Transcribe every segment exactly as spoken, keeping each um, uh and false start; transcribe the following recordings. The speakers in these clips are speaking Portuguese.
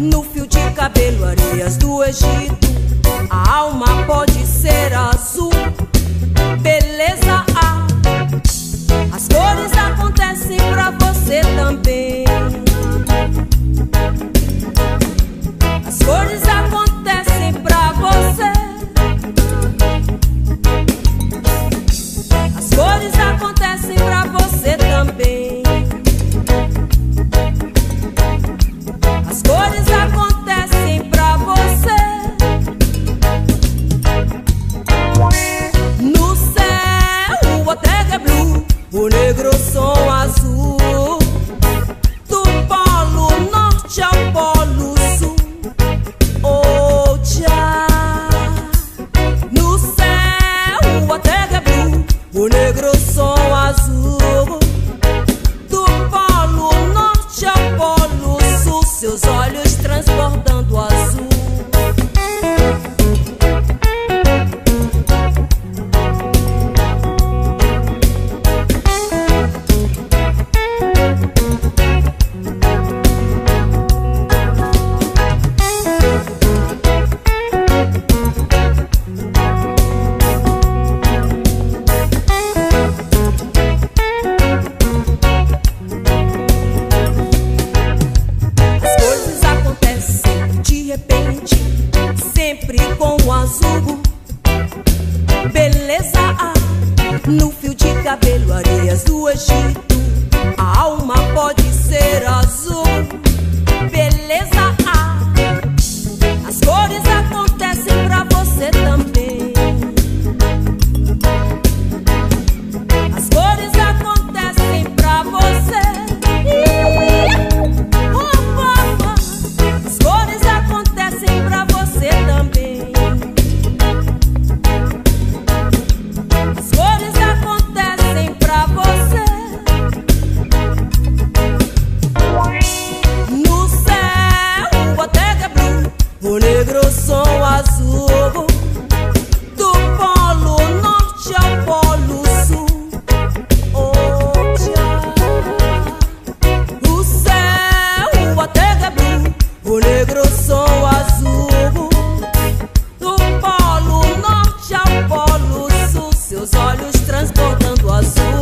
no fio de cabelo, areias do Egito. A alma pode ser azul, beleza há. As cores acontecem pra você também. As cores acontecem pra você. As cores acontecem pra você também. As cores acontecem pra você. No céu a terra é blue, o negro som azul. Do polo norte ao polo sul. Oh, tchá. No céu a terra é blue, o negro som azul. Do polo norte ao polo sul, seus olhos transbordando azul. Sempre com o azul, beleza há. No fio de cabelo, areias do Egito. A alma pode ser azul, beleza há. As cores acontecem pra você também. As cores acontecem pra você. As cores acontecem pra você também. As cores acontecem pra você. No céu a terra é blue, o negro som azul. Do polo norte ao polo sul. Oh, tchá. O céu a terra é blue, o negro som azul. Do polo norte ao polo sul, seus olhos transbordando azul.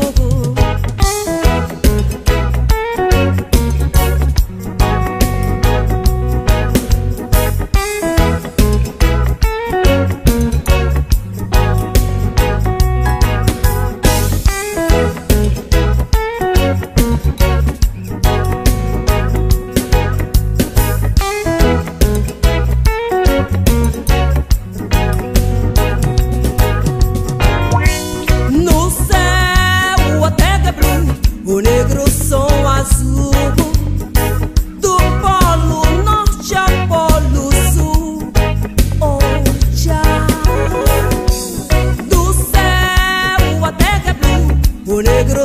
No céu a terra é blue, o negro som azul. Do polo norte ao polo sul. Oh, tchá. Do céu a terra é blue, o negro